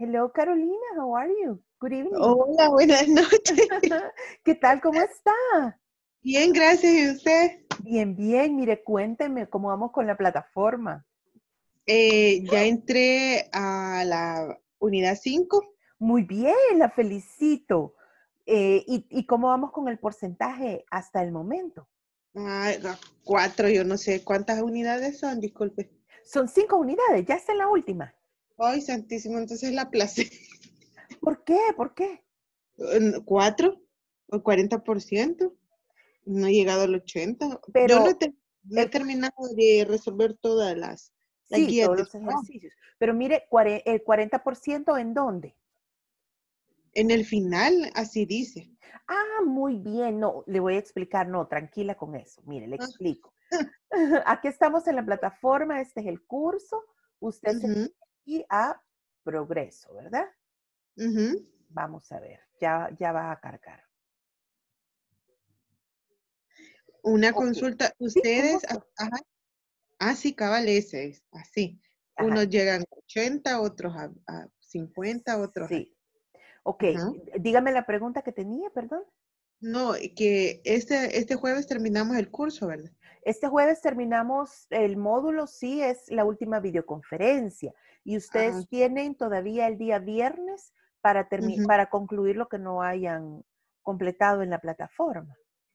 Hello, Carolina. How are you? Good evening. Hola, buenas noches. ¿Qué tal? ¿Cómo está? Bien, gracias. ¿Y usted? Bien, bien. Mire, cuénteme cómo vamos con la plataforma. Ya entré a la unidad 5. Muy bien, la felicito. ¿Y cómo vamos con el porcentaje hasta el momento? 4, yo no sé cuántas unidades son, disculpe. Son 5 unidades, ya está en la última. Ay, santísimo, entonces la aplacé. ¿Por qué? ¿Por qué? 4 o 40%. No he llegado al 80. Yo Pero no he el, terminado de resolver todas las sí, guías todos de los trabajo. ejercicios. Pero mire, el 40% ¿en dónde? En el final, así dice. Ah, muy bien. No, le voy a explicar. No, tranquila con eso. Mire, le Ah, explico. Aquí estamos en la plataforma, este es el curso. Usted se ujú, y a progreso, ¿verdad? ujú. Vamos a ver, ya va a cargar. Una Ok, consulta. sí, con Ustedes, gusto. ajá. Ah, sí, cabal, ese es así. Ajá, Unos llegan a 80, otros a 50, otros a... sí. Ok, Ajá. dígame la pregunta que tenía, perdón. No, que este jueves terminamos el curso, ¿verdad? Este jueves terminamos el módulo, sí, es la última videoconferencia. Y Ah, ustedes tienen todavía el día viernes para, ujú, para concluir lo que no hayan completado en la plataforma.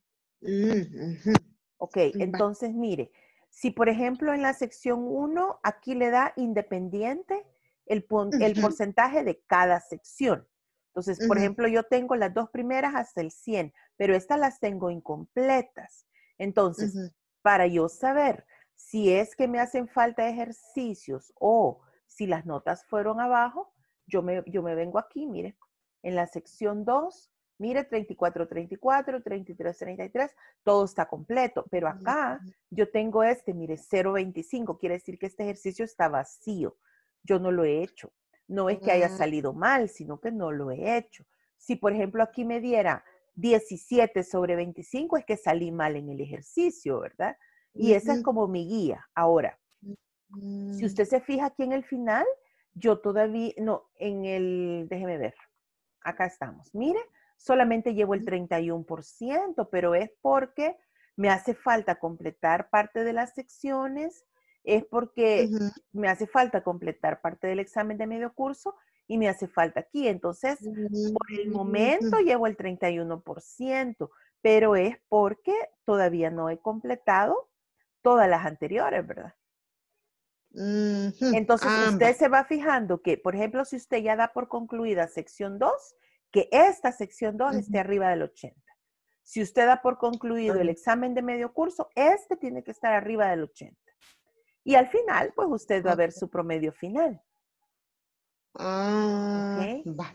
ujú. Ok, Va. entonces mire, si por ejemplo en la sección 1 aquí le da independiente el Ujú, porcentaje de cada sección. Entonces, por ujú, ejemplo, yo tengo las dos primeras hasta el 100, pero estas las tengo incompletas. Entonces, ujú. para yo saber si es que me hacen falta ejercicios o si las notas fueron abajo, yo me vengo aquí, mire, en la sección 2, mire, 34, 34, 33, 33, todo está completo, pero acá yo tengo mire, 0.25, quiere decir que este ejercicio está vacío. Yo no lo he hecho. No es que haya Ah, salido mal, sino que no lo he hecho. Si, por ejemplo, aquí me diera 17 sobre 25, es que salí mal en el ejercicio, ¿verdad? Y esa es ujú, como mi guía. Ahora, si ujú, usted se fija aquí en el final, yo todavía, no, déjeme ver, acá estamos. Mire, solamente llevo el 31%, pero es porque me hace falta completar parte de las secciones, es porque ujú, me hace falta completar parte del examen de medio curso y me hace falta aquí. Entonces, por el ujú, momento llevo el 31%, pero es porque todavía no he completado todas las anteriores, ¿verdad? ujú. Entonces, Va. usted se va fijando que, por ejemplo, si usted ya da por concluida sección 2, que esta sección 2 esté Ujú. arriba del 80. Si usted da por concluido el Ah, examen de medio curso, este tiene que estar arriba del 80. Y al final, pues usted va a ver su promedio final. ¿Ok? Va.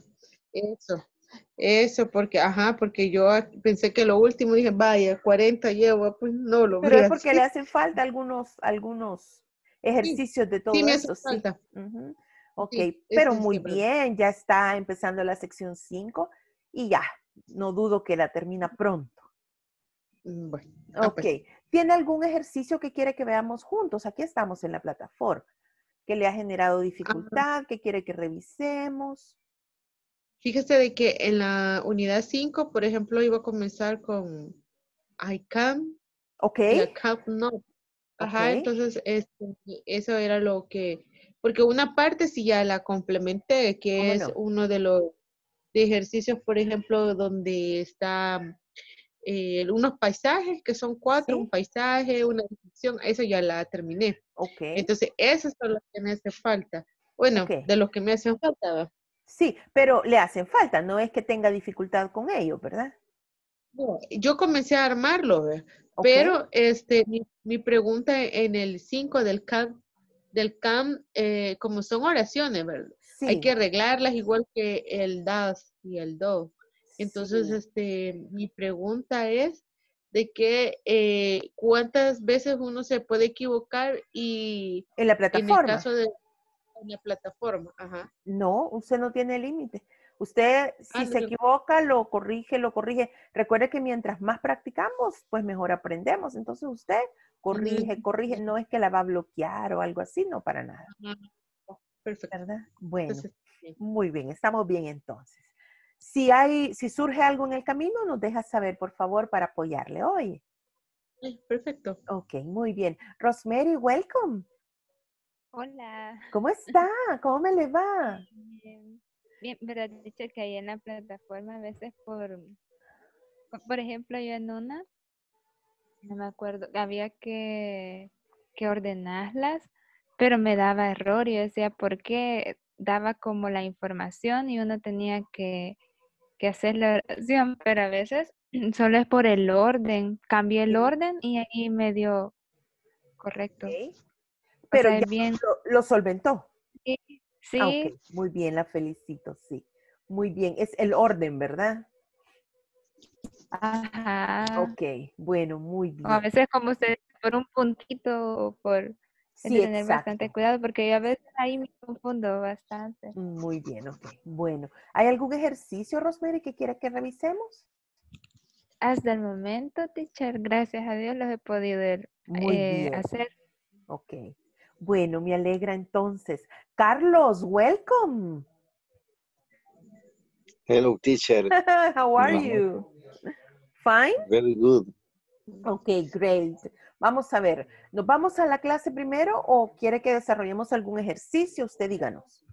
Eso, porque, porque yo pensé que lo último dije, vaya, 40 llevo, pues no lo Pero vi es porque le así. hacen falta algunos Sí, ejercicios de sí todo me hace esto, sí. falta. Ujú. Ok, Sí, pero sí muy es verdad. bien, ya está empezando la sección 5 y ya, no dudo que la termina pronto. Bueno, Ok. pues. ¿Tiene algún ejercicio que quiere que veamos juntos? Aquí estamos en la plataforma. ¿Que le ha generado Ah, dificultad? ¿Que quiere que revisemos? fíjese de que en la unidad 5 por ejemplo, iba a comenzar con I can Ok, y I can't not. ok. Entonces eso era lo que, porque una parte sí ya la complementé, que ¿Cómo es no? uno de los de ejercicios, por ejemplo, donde está unos paisajes, que son 4, un Sí, paisaje, una descripción, eso ya la terminé. ok, Entonces, esos son los que me hace falta. ok. Bueno, de los que me hacen falta. ¿Va? Sí, pero le hacen falta, no es que tenga dificultad con ello, ¿verdad? No, yo comencé a armarlo, ¿ve? Ok, Pero mi pregunta en el 5 del CAM, como son oraciones, ¿verdad? Hay que sí, arreglarlas igual que el DAS y el DO. Entonces, sí. mi pregunta es de que cuántas veces uno se puede equivocar y En la en el plataforma. caso de la plataforma, No, usted no tiene límite. Usted, si se No, equivoca, lo corrige, lo corrige. Recuerde que mientras más practicamos, pues mejor aprendemos. Entonces usted corrige, corrige. No es que la va a bloquear o algo así, no para nada. ajá, perfecto. ¿Verdad? Bueno, Entonces, bien. Muy bien, estamos bien entonces. Si surge algo en el camino, nos dejas saber, por favor, para apoyarle hoy. Perfecto. Ok, muy bien. Rosemary, welcome. Hola. ¿Cómo está? ¿Cómo me le va? Bien, bien, pero has dicho que ahí en la plataforma a veces por ejemplo, yo en una, no me acuerdo, había que ordenarlas, pero me daba error y yo decía, ¿por qué? Daba como la información y uno tenía que hacer la oración, pero a veces solo es por el orden, cambié el orden y ahí me dio correcto. Ok. O Pero sea, ya es bien, lo solventó. sí, Ah, ok, sí, muy bien, la felicito, sí. Muy bien, es el orden, ¿verdad? ajá. Ok, bueno, muy O a bien. veces como usted por un puntito o por es Sí, de tener bastante exacto. cuidado porque yo a veces ahí me confundo bastante. Muy bien, ok. Bueno, ¿hay algún ejercicio, Rosemary, que quiera que revisemos? Hasta el momento, teacher, gracias a Dios los he podido Muy bien, hacer. ok. Bueno, me alegra entonces. Carlos, welcome. Hello, teacher. How are you? Fine? Very good. Ok, great. Vamos a ver, ¿nos vamos a la clase primero o quiere que desarrollemos algún ejercicio? Usted díganos.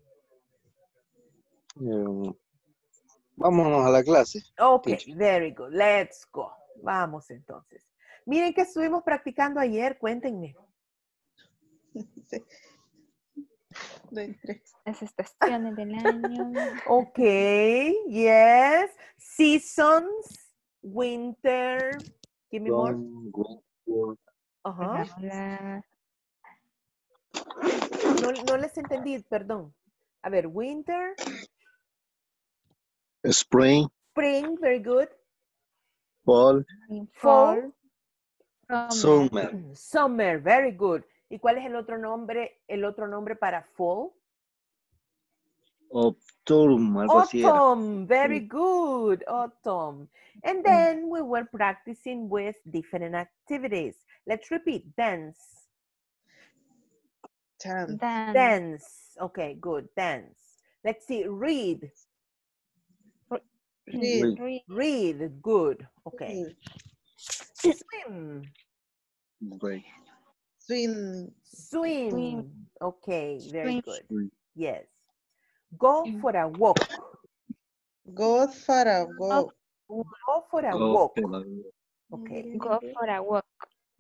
Vámonos a la clase. Ok, Teacher. very good. Let's go. Vamos entonces. Miren que estuvimos practicando ayer, cuéntenme. Las estaciones del año. Ok, yes. Seasons, winter. Give me more. Ajá. La No les entendí, perdón. A ver, winter, Spring, spring, very good. fall, fall, Fall, summer, summer, summer, very good. ¿Y cuál es el otro nombre? El otro nombre para fall? autumn, algo así era. Autumn, very good, autumn. And then we were practicing with different activities. Let's repeat, dance. dance, Dance, okay, good, dance. Let's see, read. Read, Read, good, okay. Swim. read, Swim, swim, okay, very swim, good. read. Yes. Go for a walk. Go for a walk. Go for a Go walk. for a Okay. go for a walk,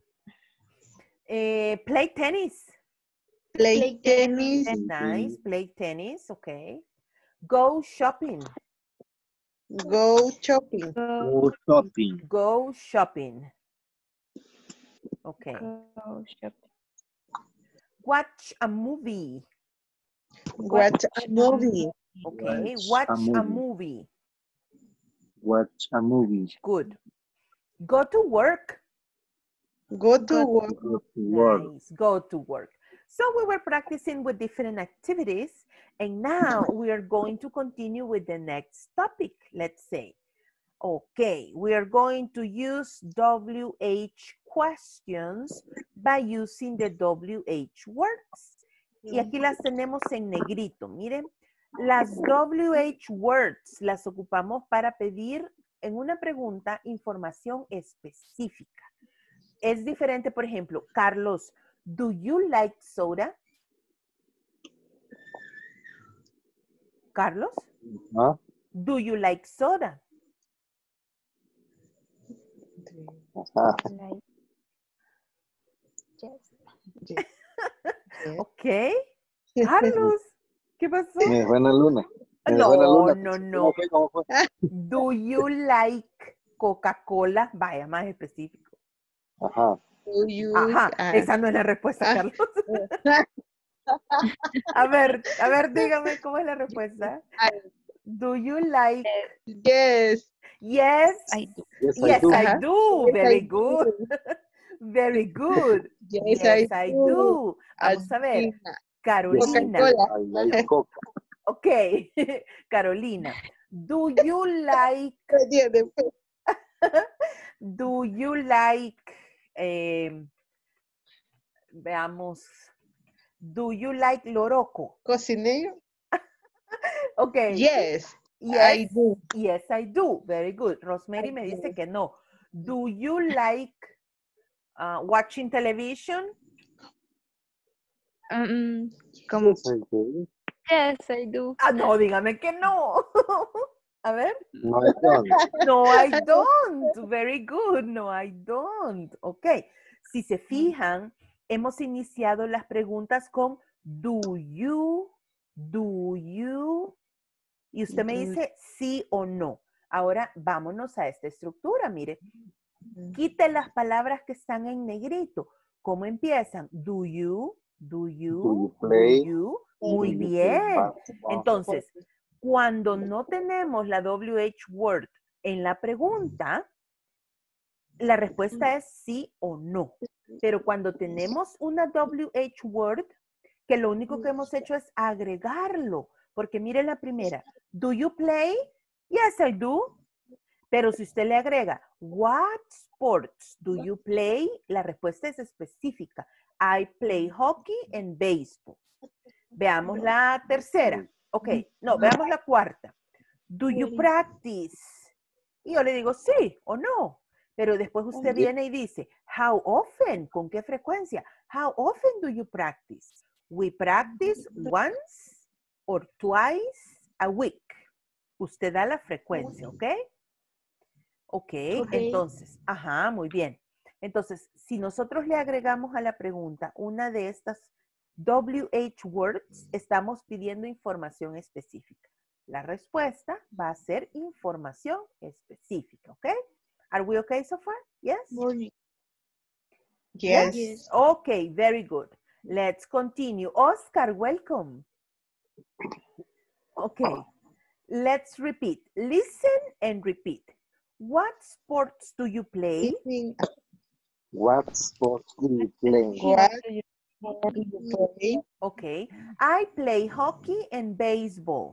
Play tennis. Play tennis. Nice. Play tennis. Okay. Go shopping. Go shopping. go, Go shopping. Go shopping. Okay. go shopping, Watch a movie. Watch a movie. Okay. Watch a Watch a movie. movie. Watch a movie. Good. Go to work. Go to Go- work. Go to work. Nice. Go to work. So we were practicing with different activities, and now we are going to continue with the next topic. Let's say, okay, we are going to use WH questions by using the WH words. Y aquí las tenemos en negrito. Miren, las WH words las ocupamos para pedir en una pregunta información específica. Es diferente, por ejemplo, Carlos, do you like soda? Carlos, ¿Ah? do you like soda? Ajá. like, yes. Yes. Ok. Carlos, ¿qué pasó? Me dejó en la luna. Me dejó en la No, luna. no. ¿Cómo fue? Do you like Coca-Cola? Vaya, más específico. Ajá. Do you, Ajá, esa no es la respuesta, Carlos. A ver, dígame cómo es la respuesta. Do you like? yes. Yes. I do. Yes, I Yes, do. I do. Yes, Very I good. do. Very good. Yes, Yes, I I do. do. Vamos a ver. Argentina. Carolina. Coca-Cola. I like Coca. Ok. Carolina. Do you like veamos, do you like loroco? Cocinero. Okay. Yes, Yes, I do. yes, I do. Very good. Rosemary me dice que no. Do you like watching television? Como, Yes, I do. yes, I do. Ah, no, dígame que no. A ver. No, I don't. No, I don't. Very good. No, I don't. Ok. Si se fijan, hemos iniciado las preguntas con do you, y usted me dice sí o no. Ahora vámonos a esta estructura. Mire, quite las palabras que están en negrito. ¿Cómo empiezan? Do you, Do you play? Muy Do you play bien. basketball? Entonces, cuando no tenemos la WH word en la pregunta, la respuesta es sí o no. Pero cuando tenemos una WH word, que lo único que hemos hecho es agregarlo. Porque mire la primera. Do you play? Yes, I do. Pero si usted le agrega, what sports do you play? La respuesta es específica. I play hockey and baseball. Veamos la tercera. Ok, no, veamos la cuarta. Do you practice? Y yo le digo sí o no. Pero después usted viene y dice, how often? ¿Con qué frecuencia? How often do you practice? We practice once or twice a week. Usted da la frecuencia, ¿ok? Ok, entonces, ajá, muy bien. Entonces, si nosotros le agregamos a la pregunta una de estas WH words, estamos pidiendo información específica. La respuesta va a ser información específica, ¿ok? Are we okay so far? Yes? Yes. Okay, very good. Let's continue. Oscar, welcome. Okay, let's repeat. Listen and repeat. What sports do you play? What sports do you play? What do you play? Okay, I play hockey and baseball.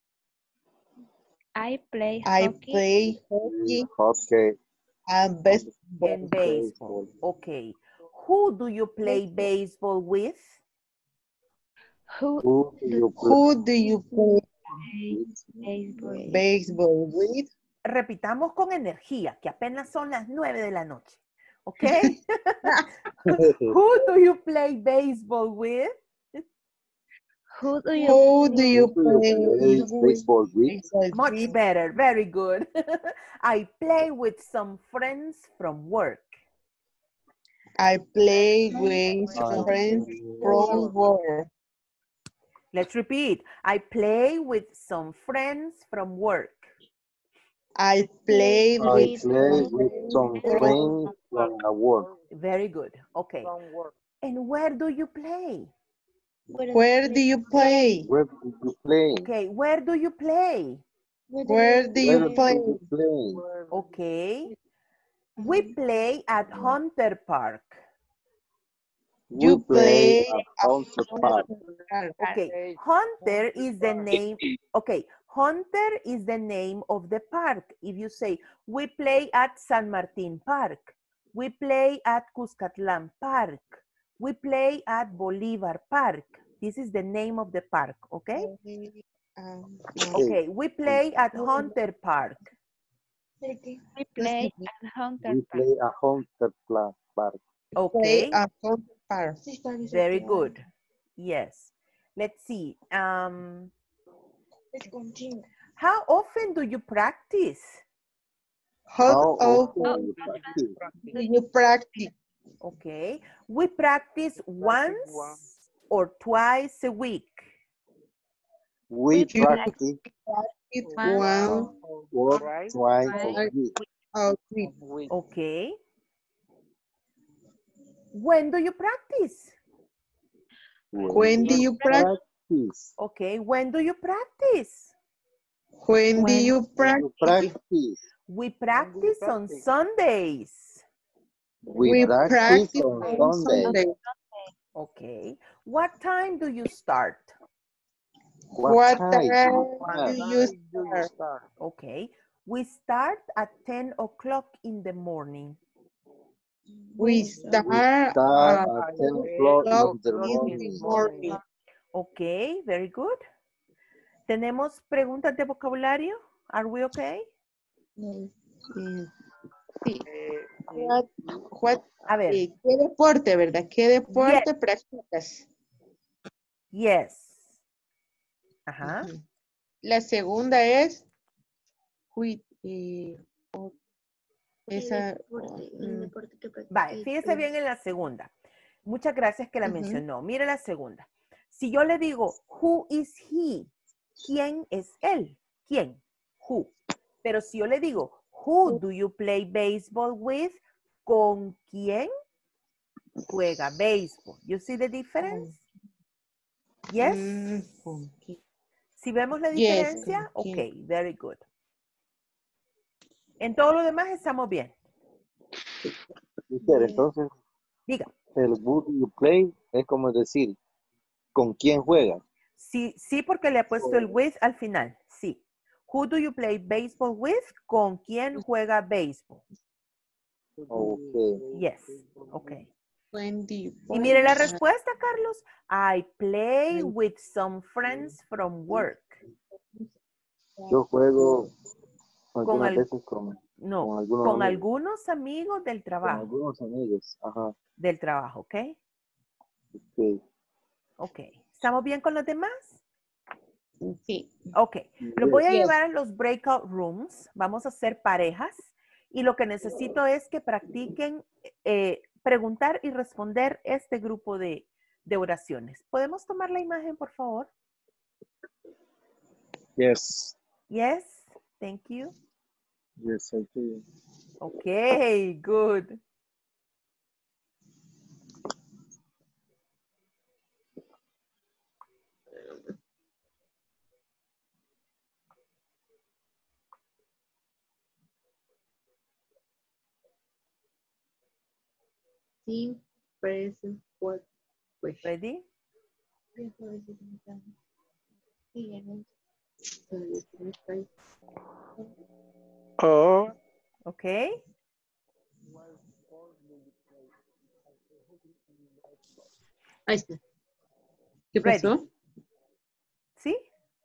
I play I hockey. play hockey Okay. and basketball. And baseball. Okay. Who do you play baseball with? Who Who do you play? Who do you play baseball? baseball with? Repitamos con energía, que apenas son las 9 de la noche. Okay? Who do you play baseball with? Who do you Who do you Who do play you play baseball with? baseball Much with? better. Very good. I play with some friends from work. I play with friends from work. Let's repeat. I play with some friends from work. I play I with play with some friends from the work. Very good. Okay. And where do you play? Where do you play? Where do you play? Okay. Where do you play? Where do you Where play? do you play? Okay. We play at Hunter Park. We You play play at Hunter Park. Okay. Hunter is the name. Okay. Hunter is the name of the park. If you say, we play at San Martin Park. We play at Cuscatlán Park. We play at Bolivar Park. This is the name of the park, okay? Okay, we play at Hunter Park. We play at Hunter We Park. play at Hunter Park. Okay, at Hunter Park. very good. Yes. Let's see. How often do you practice? How often often you practice? do you practice? Okay, we practice once or twice a week. We We practice It's One. one or twice a week. out week. Okay. When do you practice? When do you practice? practice? Okay, when do you practice? When do you You practice? practice. We practice on Sundays. We practice on Sunday. Sunday. Okay. What time do you start? What time time do do you start? Okay. We start at 10 o'clock in the morning. We We start start at 10 o'clock in the in the morning. morning. Okay, very good. ¿Tenemos preguntas de vocabulario? Are we okay? Sí. What, A ver. ¿qué deporte, verdad? ¿Qué deporte practicas? Yes. Ajá. Ujú. La segunda es esa. Vale, fíjese bien en la segunda. Muchas gracias que la Ujú. mencionó. Mire la segunda. Si yo le digo, who is he? ¿Quién es él? ¿Quién? Who. Pero si yo le digo, who do you play baseball with? ¿Con quién juega béisbol? You see the difference? Yes. ¿Con qué? Si vemos la Yes, diferencia, ¿con quién? ok, very good. En todo lo demás estamos bien. Mister, entonces, Diga. el who do you play es como decir, ¿con quién juega? Sí, sí, porque le he puesto el with al final. Sí. Who do you play baseball with? ¿Con quién juega béisbol? Ok. Yes. Ok. When do you Y play? mire la respuesta, Carlos. I play with some friends from work. Yo juego algunas al- veces con No, algunos con amigos. algunos amigos del Con trabajo. algunos amigos. Ajá. Del trabajo, ¿ok? Ok. Ok. ¿Estamos bien con los demás? Sí. Ok. Los voy a Yes. llevar a los breakout rooms. Vamos a hacer parejas. Y lo que necesito es que practiquen preguntar y responder este grupo de oraciones. ¿Podemos tomar la imagen, por favor? Yes. Yes. Thank you. Yes, I do. Okay, good. Sí, present, what, pues. Ready? Oh, Okay. Ahí está. ¿Qué Ready. pasó? ¿Sí?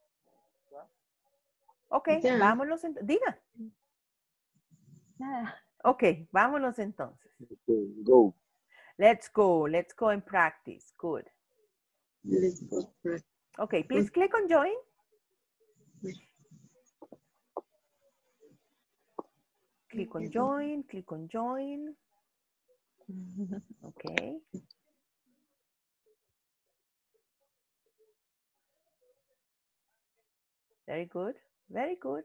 Ok, Ya. vámonos. Diga. Nada. Ok, vámonos entonces. Okay, go. Let's go. Let's go and practice. Good. Let's go for it. Okay, please click on join. Click on join, click on join. Okay. Very good. Very good.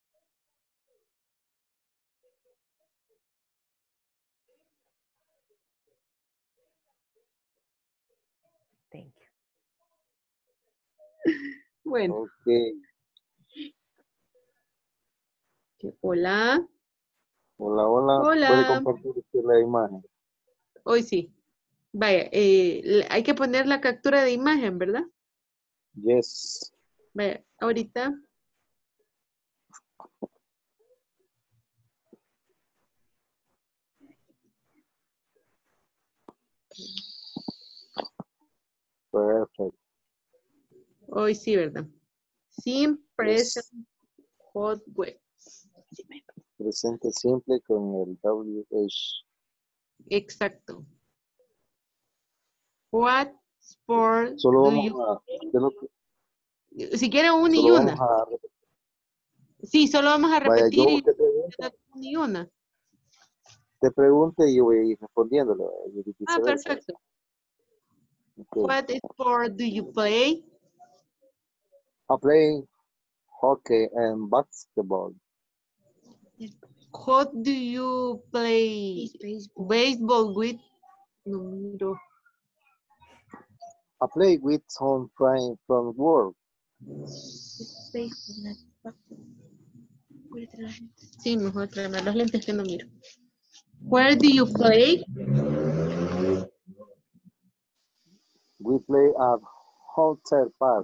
Thank you. Bueno, Okay. hola. Hola, hola. Hola. ¿Puede compartir usted la imagen? Hoy sí. Vaya, hay que poner la captura de imagen, ¿verdad? Yes. Vaya, ahorita. Perfect. Hoy sí, ¿verdad? Sin present Yes. hot web. Presente simple con el WH. Exacto. What sport Solo do vamos you a, ¿qué es lo que- Si quieren una y solo una. vamos a, Sí, solo vamos a vaya, repetir yo y usted pregunta, una y una. te pregunte y yo voy a ir respondiéndole. Y Ah, viceversa. perfecto. Okay. What sport do you play? I play hockey and basketball. How do you play baseball with? No, miro. I play with some friends from work. Sí, mejor traerme los lentes que no miro. Where do you play? We play at Hotel Park.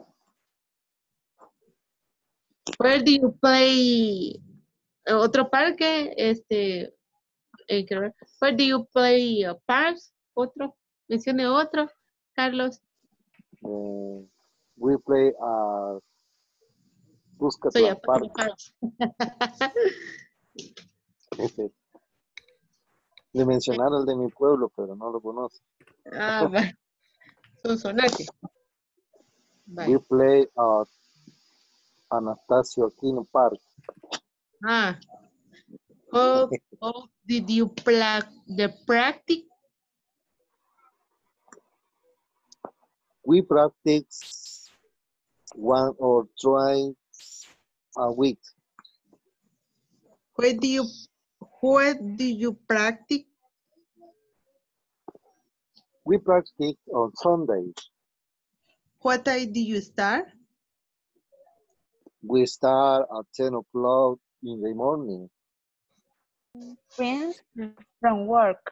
Where do you play? Otro parque, quiero ver. Where do you play parks? Otro, mencione otro, Carlos. We play Busca Soy Park. Le mencionaron el de mi pueblo, pero no lo conoce. Ah, va. Sonsonate. We Bye. play at Anastasio Aquino Park. Ah. How did you the practice? We practice 1 or 2 a week. Where do you practice? We practice on Sundays. What time do you start? We start at 10 o'clock in the morning. Friends from work.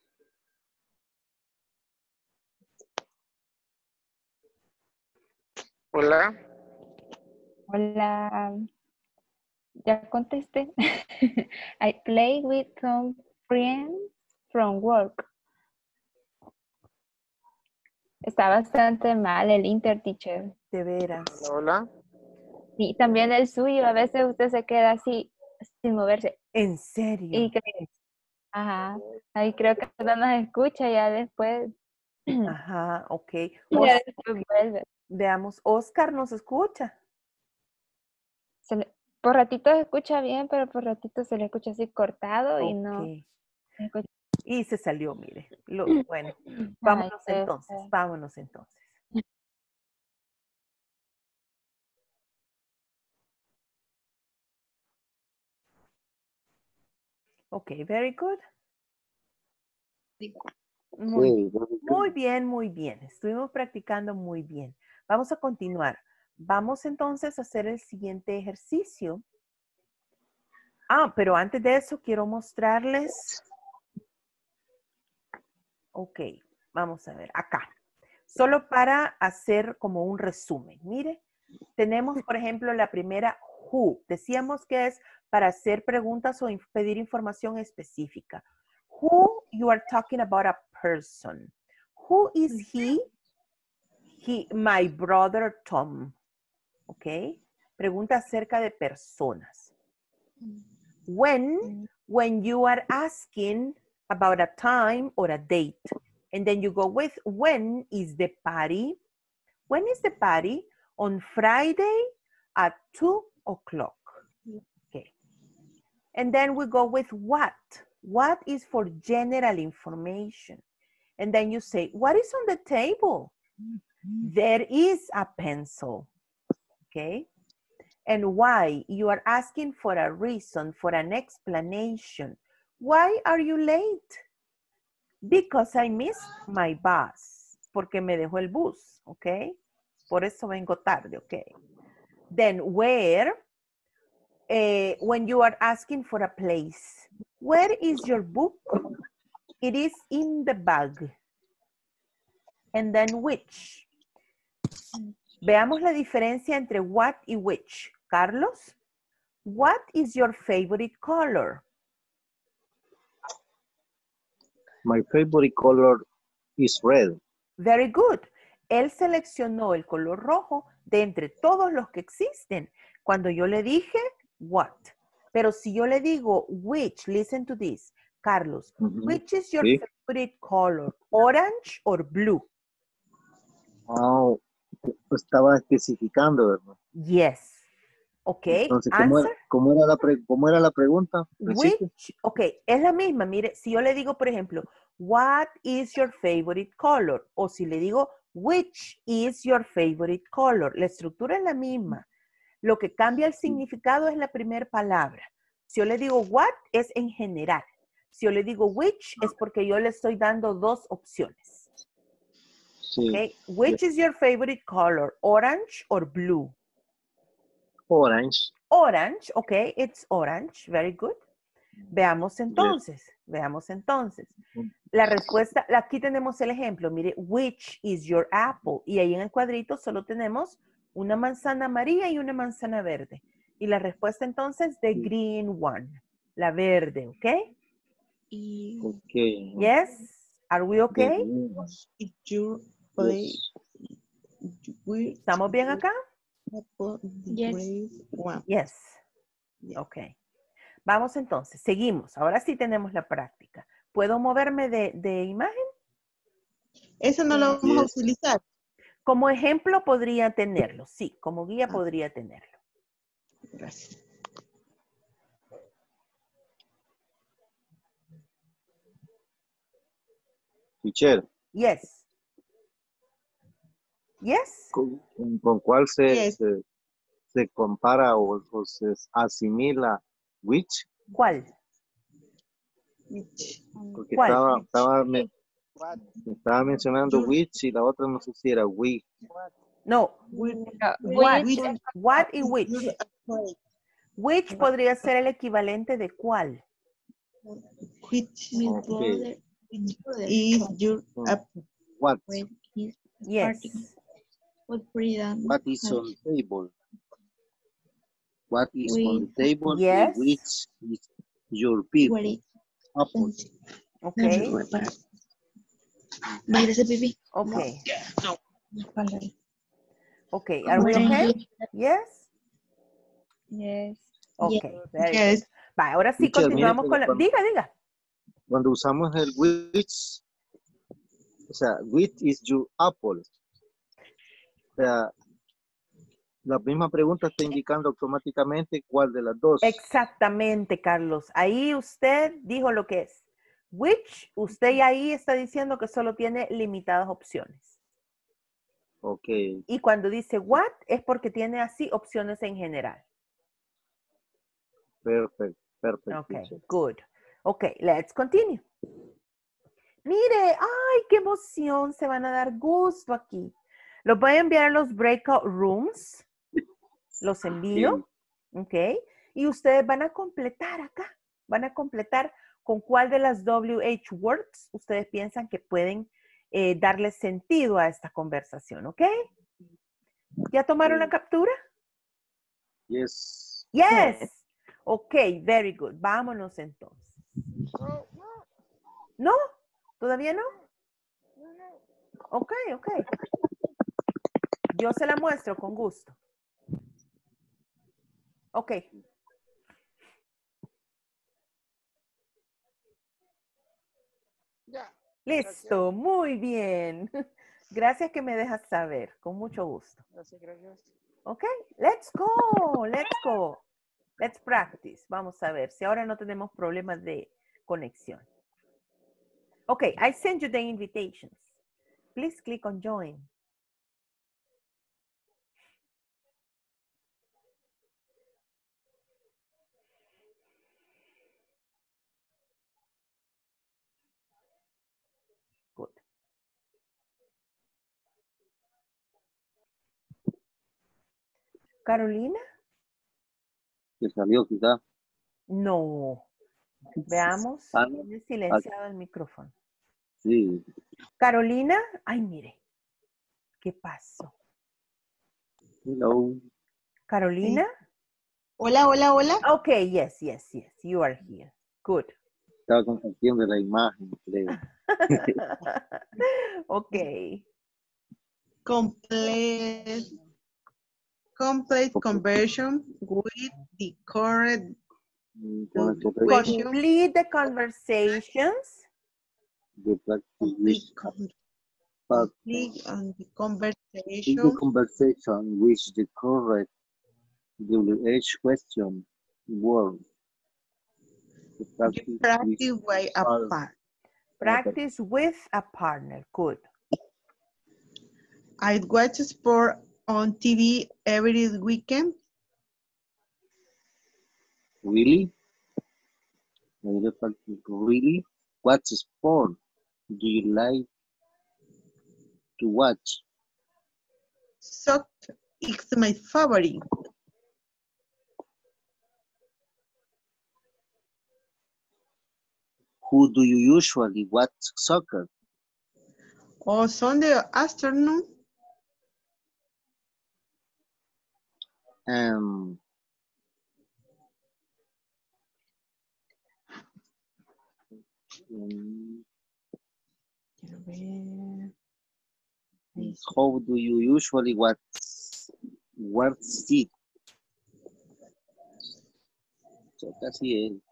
Hola. Hola. Ya contesté. I play with some friends from work. Está bastante mal el interteacher. De veras. Hola. Y también el suyo, a veces usted se queda así, sin moverse. ¿En serio? Y ajá, ahí creo que no nos escucha ya después. Ajá, ok. Ya después vuelve. Veamos, Oscar nos escucha. Por ratitos escucha bien, pero por ratitos se le escucha así cortado y no Ok. se escucha. Y se salió, mire. Bueno, Ay, vámonos qué entonces, feo. vámonos entonces. Ok, very good. Muy bien. Muy bien, muy bien. Estuvimos practicando muy bien. Vamos a continuar. Vamos entonces a hacer el siguiente ejercicio. Pero antes de eso quiero mostrarles. Ok, vamos a ver acá. Solo para hacer como un resumen. Mire, tenemos, por ejemplo, la primera who. Decíamos que es para hacer preguntas o pedir información específica. Who you are talking about a person. Who is he? My brother Tom. ¿Ok? Pregunta acerca de personas. When you are asking about a time or a date. And then you go with when is the party? When is the party? On Friday at 2 o'clock. Okay. And then we go with what? What is for general information? And then you say, what is on the table? There is a pencil. Okay. And why? You are asking for a reason, for an explanation. Why are you late? Because I missed my bus. Porque me dejó el bus, ¿ok? Por eso vengo tarde, ¿ok? Then where? When you are asking for a place. Where is your book? It is in the bag. And then which? Veamos la diferencia entre what y which. Carlos, what is your favorite color? My favorite color is red. Very good. Él seleccionó el color rojo de entre todos los que existen. Cuando yo le dije, what? Pero si yo le digo, which, listen to this. Carlos, which is your favorite color? Orange or blue? Oh, estaba especificando, ¿verdad? Yes. Ok, entonces, answer. ¿cómo era la pregunta? Which, ok, es la misma. Mire, si yo le digo, por ejemplo, what is your favorite color? O si le digo, which is your favorite color? La estructura es la misma. Lo que cambia el significado es la primera palabra. Si yo le digo what, es en general. Si yo le digo which, es porque yo le estoy dando dos opciones. Sí. Okay. Which is your favorite color? Orange or blue? Orange. Orange, ok, it's orange, very good. Veamos entonces, veamos entonces. La respuesta, aquí tenemos el ejemplo, mire, which is your apple? Y ahí en el cuadrito solo tenemos una manzana amarilla y una manzana verde. Y la respuesta entonces, the green one, la verde, ¿ok? Ok. Yes, are we okay? It's your play. ¿Estamos bien acá? Yes. Yes. Yeah. Ok. Vamos entonces, seguimos. Ahora sí tenemos la práctica. ¿Puedo moverme de imagen? Eso no lo vamos a Yes. utilizar. Como ejemplo podría tenerlo, sí. Como guía Ah. podría tenerlo. Gracias. Teacher, Yes. Yes. con cuál Yes. se compara o se asimila which? ¿Cuál? Porque ¿Cuál? estaba mencionando You- which y la otra no sé si era we. No. No, What. which What y which. Which podría ser el equivalente de cuál. Which Okay. is your What? Yes. What is on the table? What is on the table? Yes. Which is your people? Apple. Okay. Okay. Okay. Okay. Are we okay? Yes. yes. Okay. Very Yes. good. Va, ahora sí Teacher, mire, continuamos con la... cuando- Diga. Cuando usamos el which, o sea, which is your apple. O sea, la misma pregunta está indicando automáticamente cuál de las dos. Exactamente, Carlos. Ahí usted dijo lo que es. Which, usted ahí está diciendo que solo tiene limitadas opciones. Ok, Y cuando dice what, es porque tiene así opciones en general. perfecto. Okay, Teacher. good. Okay, let's continue. Mire, ay, qué emoción, se van a dar gusto aquí. Los voy a enviar a los breakout rooms. Los envío. Ok. Y ustedes van a completar acá. Van a completar con cuál de las WH words ustedes piensan que pueden darle sentido a esta conversación. ¿Ok? ¿Ya tomaron la captura? Yes. Yes. Ok, very good. Vámonos entonces. ¿No? ¿Todavía no? Ok, ok. Yo se la muestro con gusto. Ok. Listo, muy bien. Gracias que me dejas saber, con mucho gusto. Gracias. Ok, let's go, let's go. Let's practice. Vamos a ver si ahora no tenemos problemas de conexión. Ok, I sent you the invitations. Please click on join. Good. Carolina? Que salió quizá. No. Veamos. Ah, no. Tiene silenciado el micrófono. Sí. Carolina, ay, mire. ¿Qué pasó? Hello. Carolina? Hola, hola, hola. Okay, yes. You are here. Good. Estaba compartiendo la imagen, creo. Okay. Complete conversion with the correct Con el correcto question. Complete the conversations. de practice Complete on the conversation. conversation with the correct WH question word. The You practice way apart. Practice with a partner. Good. I watch sport on TV every weekend. Really? Really? What sport do you like to watch? Soccer is my favorite. Who do you usually watch soccer? On Sunday afternoon, How do you usually watch What's it? So, casi es.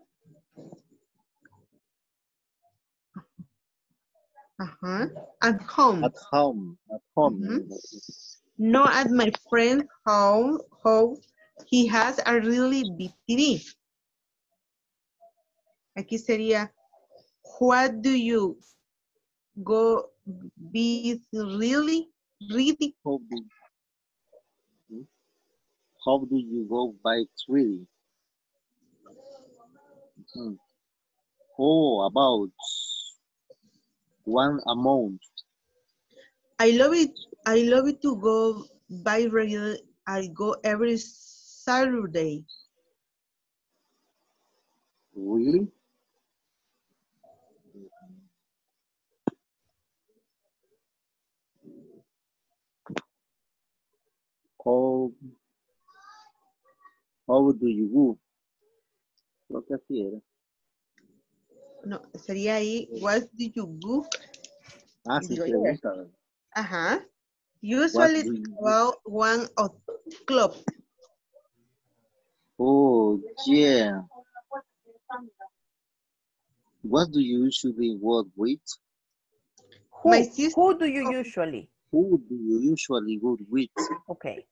At home. At home. At home. Mhm. No, at my friend's house, he has a really big TV. Aquí sería, what do you go be really reading? How do you go by reading? Oh, about one amount. I love it to go by regular. I go every Saturday. Really? How do you go? Lo que así era. No, sería ahí, what do you go? Ah, sí, Digo yo. pregunta. Ajá. What Usually do you do? about 1 o'clock. Oh, yeah. What do you usually work with? My sister. Who do you usually? Who do you usually work with? Okay.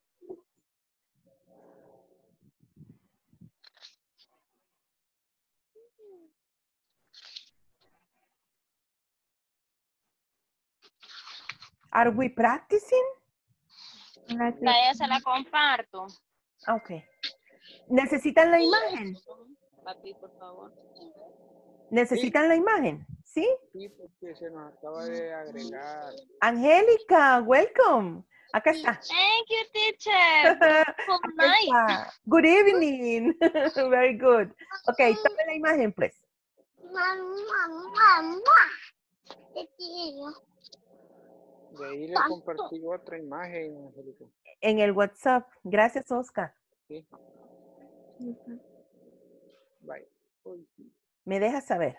Are we practicing? Ya se la comparto. Okay. ¿Necesitan la imagen? Papi, por favor. ¿Necesitan la imagen? ¿Sí? Sí, porque se nos acaba de agregar. Angélica, welcome. Acá está. Thank you, teacher. Good Acá night. está. Good evening. Very good. Okay, tome la imagen, pues. De ahí le compartí otra imagen, Angélica. En el WhatsApp. Gracias, Oscar. Sí. Bye. Uy, Me deja saber.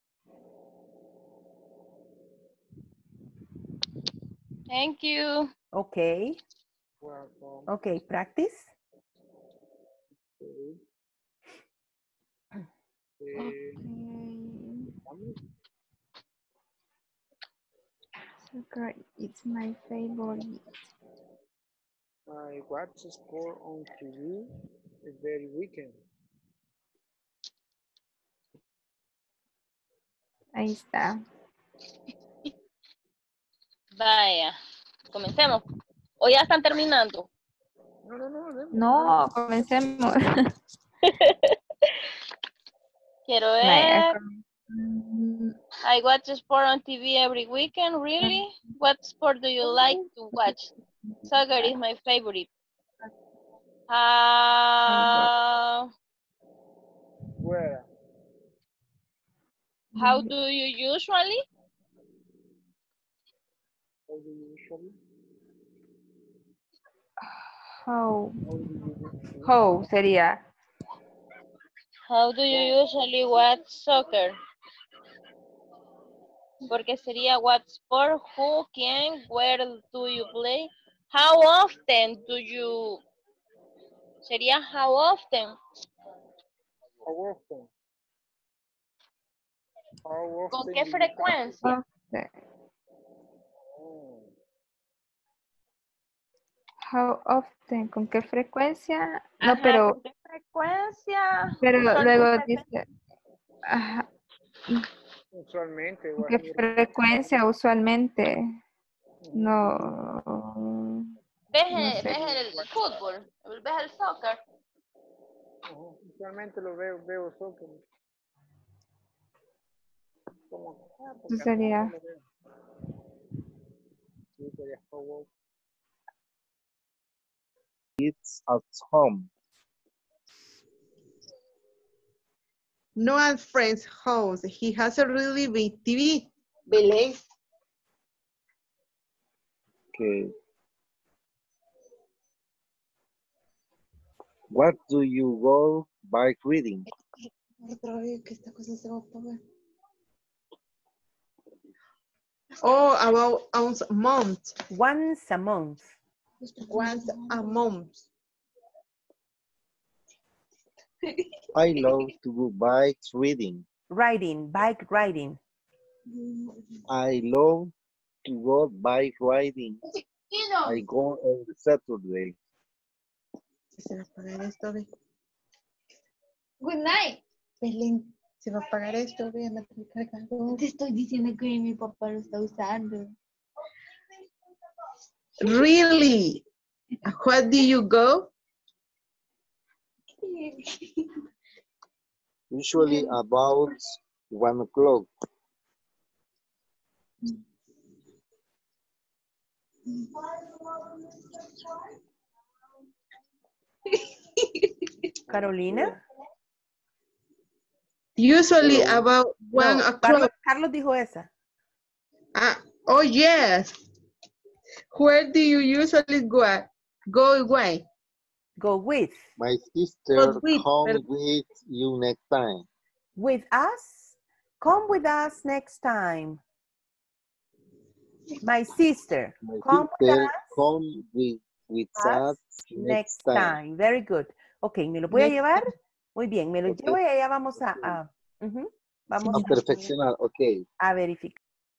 Thank you. Okay. welcome. Okay, practice. Sí. Soccer, it's my favorite. I watch sport on TV every weekend. Ahí está. Vaya. Comencemos. ¿O ya están terminando? No, comencemos. Quiero Vaya, ver. I watch sport on TV every weekend. Really? What sport do you like to watch? Soccer is my favorite. Where? How do you usually? How do you usually? how sería. How do you usually watch soccer? Porque sería what sport, who, quién, where do you play? How often do you... Sería how often. How often? How ¿Con often qué do you frecuencia? Oh, How often, ¿con qué frecuencia? No, Ajá, pero, ¿con qué frecuencia? pero luego Usualmente. dice, ajá, usualmente. ¿con qué frecuencia usualmente? No, ¿Ves, no sé. ves el fútbol? ¿Ves el soccer? Usualmente lo veo soccer. Como ¿Qué sería? Sí, sería how often. It's at home. No, at friend's house. He has a really big TV. Beleza. Okay. What do you go by reading? Otra vez que esta cosa se va a apagar. Oh, about once a month. Once a month. once a month. I love to go bike riding. Riding, bike riding. I love to go bike riding. I go on Saturday. Se va a pagar esto, ve. Good night. Belén, se va a pagar esto, ve, me estoy cargando. Te estoy diciendo que mi papá lo está usando. Really? What do you go? Usually about 1 o'clock. Carolina. Usually Hello. about 1 No, o'clock. Carlos dijo esa. Oh, yes. Where do you usually go away? Go with. My sister with, come with you next time. With us. Come with us next time. My sister. My Come with sister us come with us next time. Very good. Ok, ¿me lo voy a Next llevar? Muy bien, me lo Ok. llevo y allá vamos vamos A perfeccionar, ok. a verificar.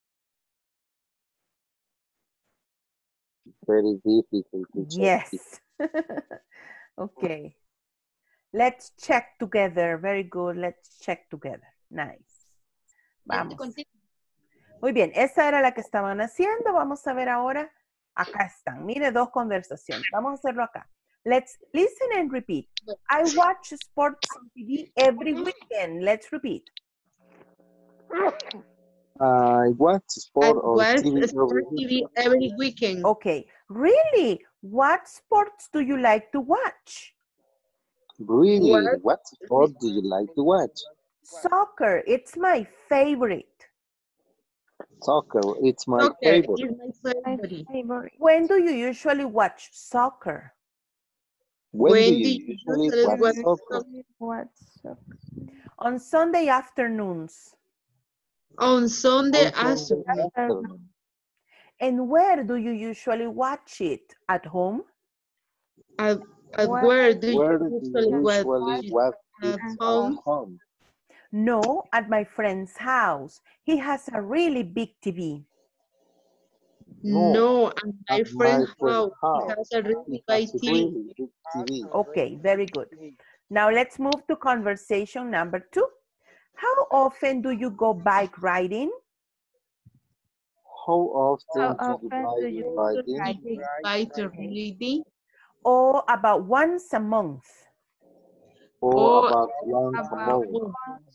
Very difficult. teacher. Yes. Okay. Let's check together. Very good. Let's check together. Nice. Vamos. Muy bien. Esa era la que estaban haciendo. Vamos a ver ahora. Acá están. Mire, dos conversaciones. Vamos a hacerlo acá. Let's listen and repeat. I watch sports on TV every weekend. Let's repeat. I watch I sport on watch TV sport every TV every weekend. Okay. Really? What sports do you like to watch? Really? What sport do you like to watch? Soccer. It's my favorite. Soccer. It's my Soccer favorite. is my favorite. When do you usually watch soccer? When do When you do you usually usually watch watch soccer? On Sunday afternoons. On Sunday On Sunday afternoon. afternoon. And where do you usually watch it? At home? At where do you Where do you usually usually watch watch it? it At at home? home? No, at my friend's house. He has a really big TV. No, at my At friend's my friend's house. He house. has a really It big has a TV. really big TV. Okay, very good. Now let's move to conversation number 2. How often do you go bike riding? How often How do often you do bike you riding? Bike reading. Or about once a month? Or Or about once a about month?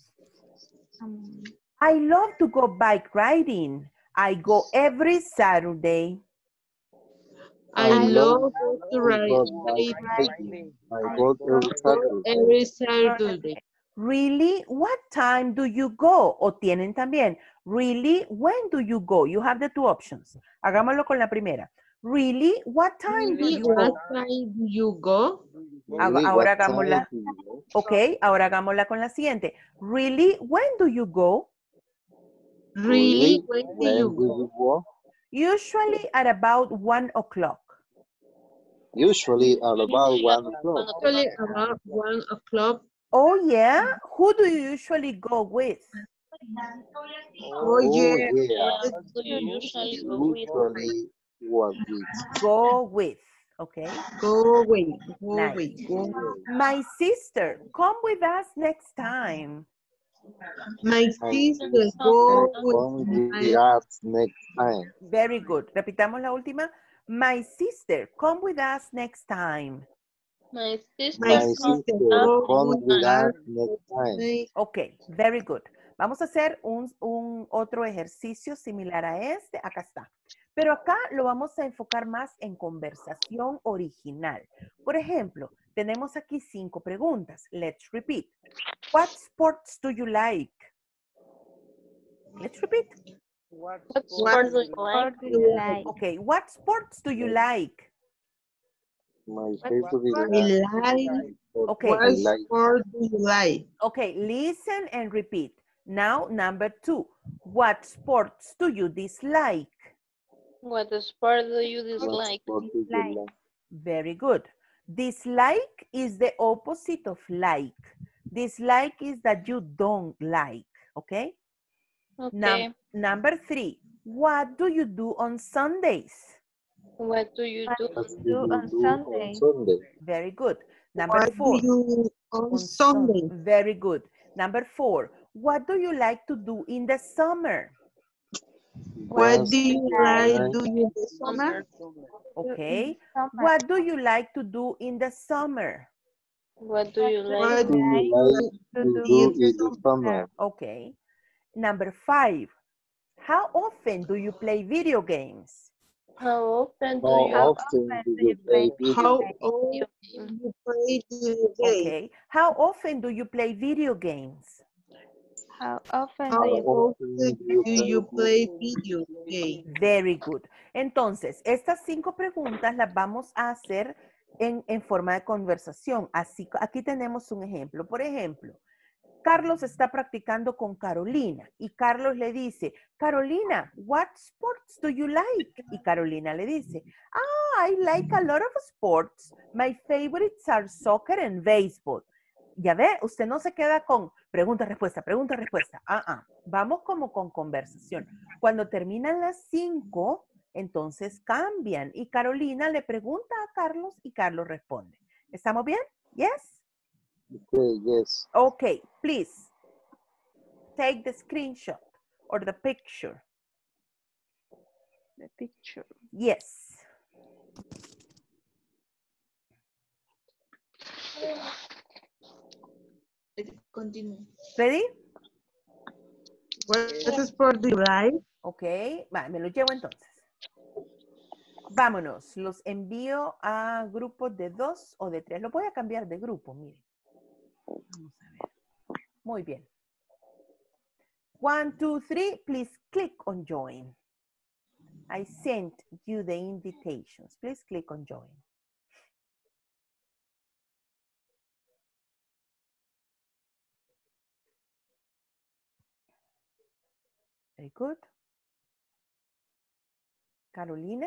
I love to go bike riding. I go every Saturday. I love to ride go bike riding. I go every Saturday. every Saturday. Really? What time do you go? O tienen también. Really? When do you go? You have the two options. Hagámoslo con la primera. Really? What time do Really, you what go? time do you go? Really, Ahora what time hagámosla. do you go? Ok, ahora hagámosla con la siguiente. Really? When do you go? Really, when do When you do go? you go? Usually at about 1 o'clock. Usually at about 1 o'clock. Usually about 1 o'clock. Oh yeah? Who do you usually go with? Oh, yeah. Do you usually go with? Usually what with? Go with. Okay. Go away. Go Nice. away. Go away. My sister, come with us next time. My My sister sister go come with with my us next time. Very good. Repitamos la última. My sister, come with us next time. My sister My My comes sister go come with with us us next time. Ok, very good. Vamos a hacer un otro ejercicio similar a este. Acá está. Pero acá lo vamos a enfocar más en conversación original. Por ejemplo, tenemos aquí 5 preguntas. Let's repeat. What sports do you like? Let's repeat. What What sport sport do you like? do you like? Okay, what sports do you like? My favorite I like. Okay. What I like. sport do you like? Okay, listen and repeat. Now, number 2. What sports do you dislike? What sport do you What dislike? sport do you like? Very good. Dislike is the opposite of like. Dislike is that you don't like, okay? Okay. Number 3, what do you do on Sundays? What do you do? What do you do on Sunday? Sunday? Very good. Number What do 4, you on on Sunday? very good. Number 4, what do you like to do in the summer? What do you like do you in the summer? Okay. Summer. What do you like to do in the summer? What do What you do like? What Do you like to to do do in in the summer? Okay. Number 5, how often do you play video games? How often do How you often do you play video? How often you play the game? Okay. How often do you play video games? How often How do you often do you play video game? Very good. Entonces, estas 5 preguntas las vamos a hacer en forma de conversación. Así, aquí tenemos un ejemplo. Por ejemplo, Carlos está practicando con Carolina y Carlos le dice, Carolina, what sports do you like? Y Carolina le dice, I like a lot of sports. My favorites are soccer and baseball. Ya ve, usted no se queda con pregunta, respuesta, pregunta, respuesta. Vamos como con conversación. Cuando terminan las 5, entonces cambian y Carolina le pregunta a Carlos y Carlos responde. ¿Estamos bien? Yes? Okay, yes. Okay, please take the screenshot or the picture. the picture? Yes. Continue. Ready? What sport do you like? Ok, va, me lo llevo entonces. Vámonos, los envío a grupos de 2 o de 3. Lo voy a cambiar de grupo, miren. Vamos a ver. Muy bien. 1, 2, 3, please click on join. I sent you the invitations. Please click on join. Very good. Carolina.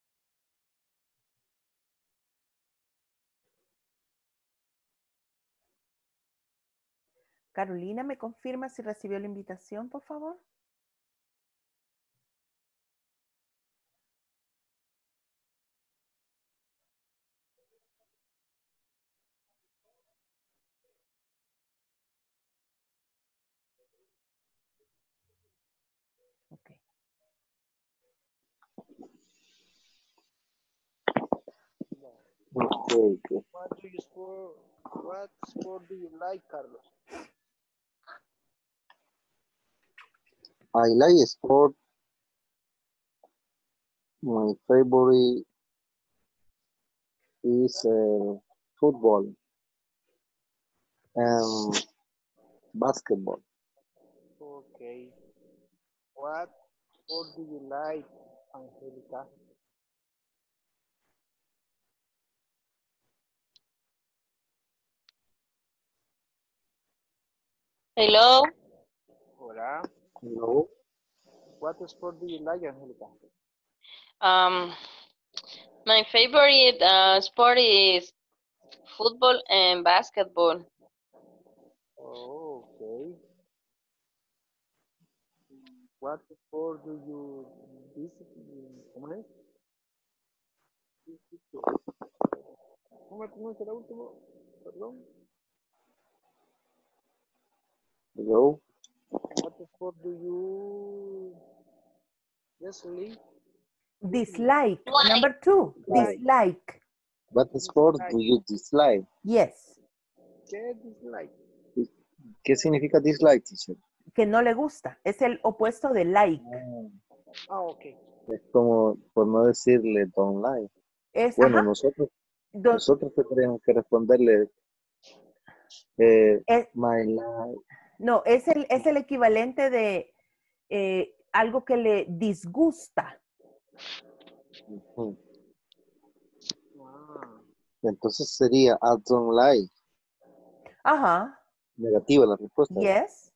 Carolina, ¿me confirma si recibió la invitación, por favor? Ok. Okay, good. What sport do you like, Carlos? I like sport. My favorite is football and basketball. Okay. What sport do you like, Angelica? Hello. Hola. Hello. What sport do you like, Angelica? My favorite sport is football and basketball. Oh, okay. What sport do you visit? ¿Cómo es? ¿Cómo es el último? Perdón. Hello. What sport do you dislike? Dislike. Like. Number 2. Dislike. What sport do you dislike? Yes. ¿Qué dislike? ¿Qué significa dislike, teacher? Que no le gusta. Es el opuesto de like. Ah, ok. Es como, por no decirle don't like. Es, Bueno, ajá. nosotros tendríamos que responderle my life. No, es el equivalente de algo que le disgusta. Ujú. Ah, Entonces sería I don't like. Ajá. Negativa la respuesta. Yes.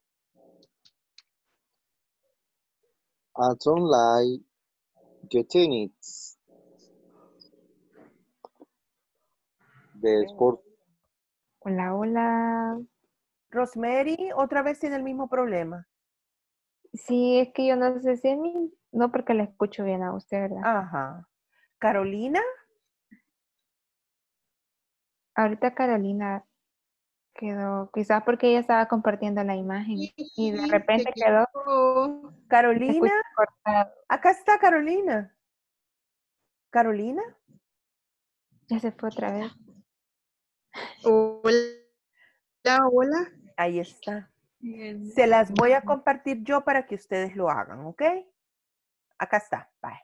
I don't like your tennis. de sport. Hola, hola. Rosemary, otra vez tiene el mismo problema. Sí, es que yo no sé si es mi... No, porque la escucho bien a usted, ¿verdad? Ajá. Carolina, Ahorita Carolina quedó, quizás porque ella estaba compartiendo la imagen y de repente quedó, se Carolina, escucha cortado. acá está Carolina. Carolina, Ya se fue otra vez. Hola, hola. ahí está. Se las voy a compartir yo para que ustedes lo hagan, ¿ok? Acá está. Bye.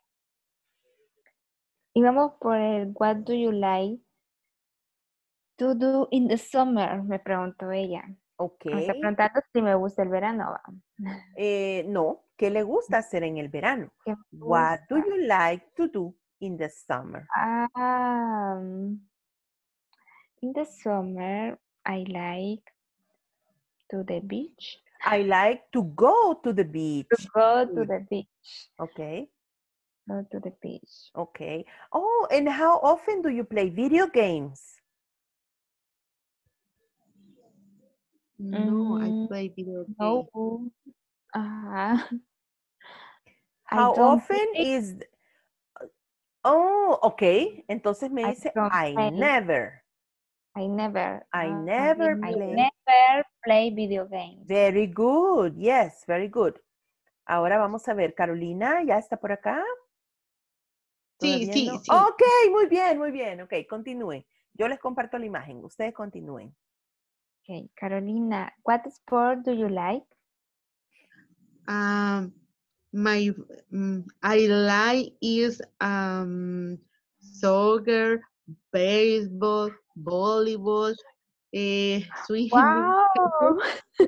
Y vamos por el What do you like to do in the summer? Me preguntó ella. Ok. Me está preguntando si me gusta el verano. ¿Va? No, ¿qué le gusta hacer en el verano? ¿Qué me What do gusta? you like to do in the summer? In the summer, I like to the beach. I like to go to the beach. To go to the beach. Okay, Go to the beach. okay. Oh, and how often do you play video games? No, I play video games. No. I How don't often play. is... Oh, okay. Entonces me I dice, don't I play. never. I never. I never I play. never play video games. Very good. Yes, very good. Ahora vamos a ver. Carolina, ¿ya está por acá? Sí, ¿Todavía sí, no? sí. Ok, muy bien, muy bien. Ok, continúen. Yo les comparto la imagen. Ustedes continúen. Okay, Carolina, what sport do you like? My I like is soccer, baseball, volleyball, swimming. Wow.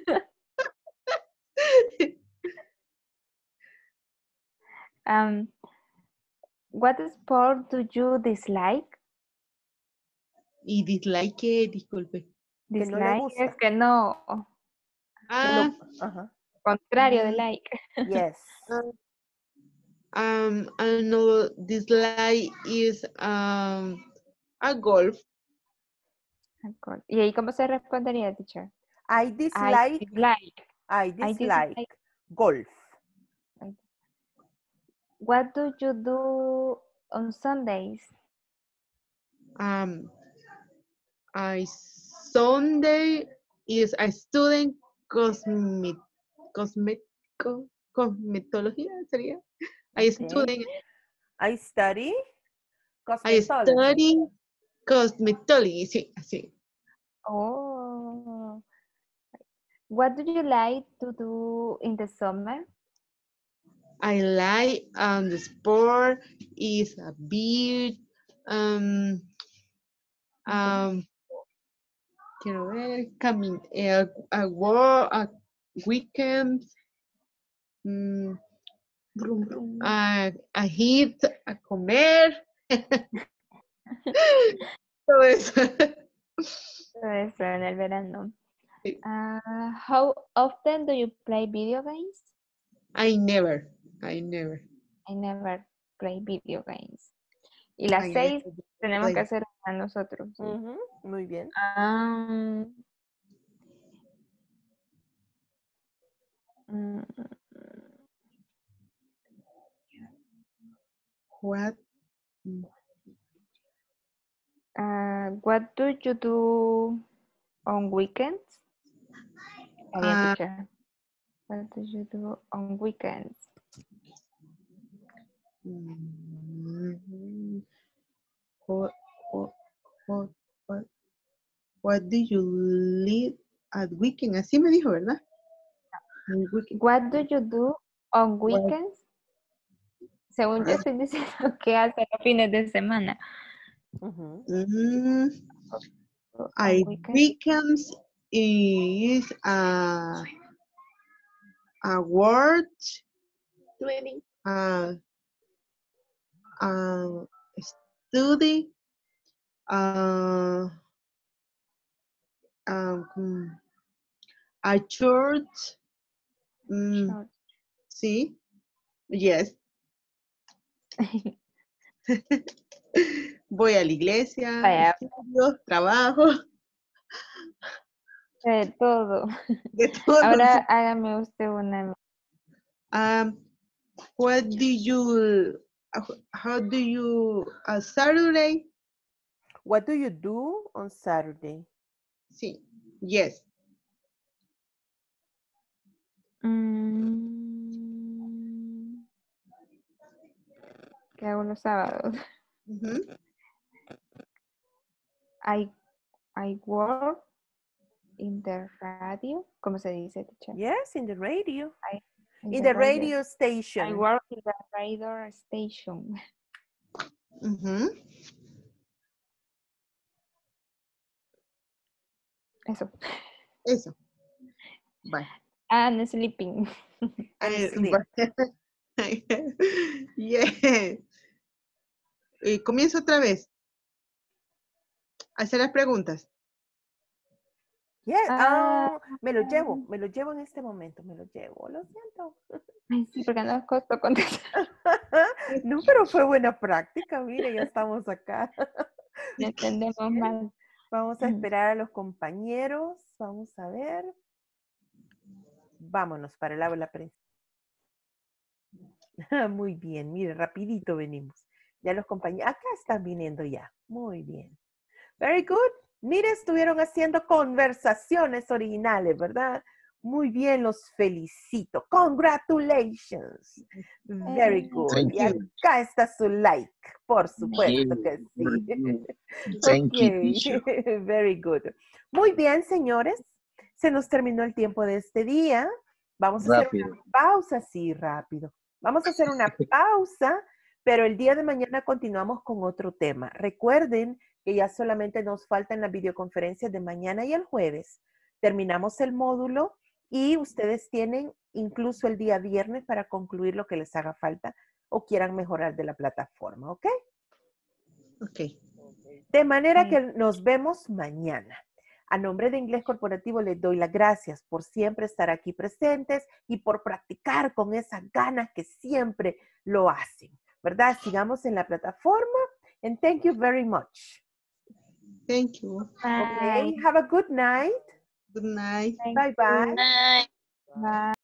What sport do you dislike? Y dislike, disculpe. Que no le Dislike gusta. es que no, Que lo- Ah, Ajá. contrario de like. Yes. I know dislike is a golf. ¿Y ahí cómo se respondería, teacher? I I dislike, dislike. I I dislike dislike. golf. What do you do on Sundays? I Sunday is a student cosmetología sería. I Okay. student. I study I cosmetology. study cosmetology. Sí, así. Oh. What do you like to do in the summer? I like the sport is a beach. Quiero ver, a walk, a weekend. A hit, a comer. Todo eso. Todo eso en el verano. Sí. How often do you play video games? I never. I never play video games. Y las I 6 never tenemos play. que hacer a nosotros. Sí. Ujú, muy bien. What? What do you do on weekends? Está bien, teacher. What do you do on weekends? What do you live at weekend? Así me dijo, ¿verdad? What do you do on weekends? Según yo estoy diciendo que hace los fines de semana. I weekends is a word study a church. Sí. Yes. Voy a la iglesia, Vaya. estudio, trabajo, Todo. de todo. Ahora hágame usted una. What do you, how do you, Saturday? What do you do on Saturday? Sí, yes. ¿Qué hago los sábados? Ujú. I work in the radio. ¿Cómo se dice, teacher? Yes, in the radio. In In the the radio I station. work in the radio station. Ujú. Eso. Eso. Bye. And sleeping. And sleep. Yes. Comienzo otra vez. Hacer las preguntas. Yes. Ah. Me lo llevo en este momento, me lo llevo, lo siento. Ay, sí, porque no nos costó contestar. No, pero fue buena práctica, mire, ya estamos acá. Ya entendemos mal. Vamos a esperar a los compañeros, vamos a ver. Vámonos para el aula principal. Muy bien, mire, rapidito venimos. Ya los compañeros, acá están viniendo ya. Muy bien. Very good. Mire, estuvieron haciendo conversaciones originales, ¿verdad? Muy bien, los felicito. Congratulations. Very good. Thank Y you. acá está su like, por supuesto que sí. Thank you, Ok, teacher. very good. Muy bien, señores. Se nos terminó el tiempo de este día. Vamos a hacer Rápido. una pausa, sí, rápido. Vamos a hacer una pausa, pero el día de mañana continuamos con otro tema. Recuerden que ya solamente nos faltan las videoconferencias de mañana y el jueves. Terminamos el módulo y ustedes tienen incluso el día viernes para concluir lo que les haga falta o quieran mejorar de la plataforma, ¿ok? Ok. De manera que nos vemos mañana. A nombre de Inglés Corporativo les doy las gracias por siempre estar aquí presentes y por practicar con esas ganas que siempre lo hacen, ¿verdad? Sigamos en la plataforma and thank you very much. Thank you. Okay, have a good night. Good night. Bye-bye. Bye. Bye.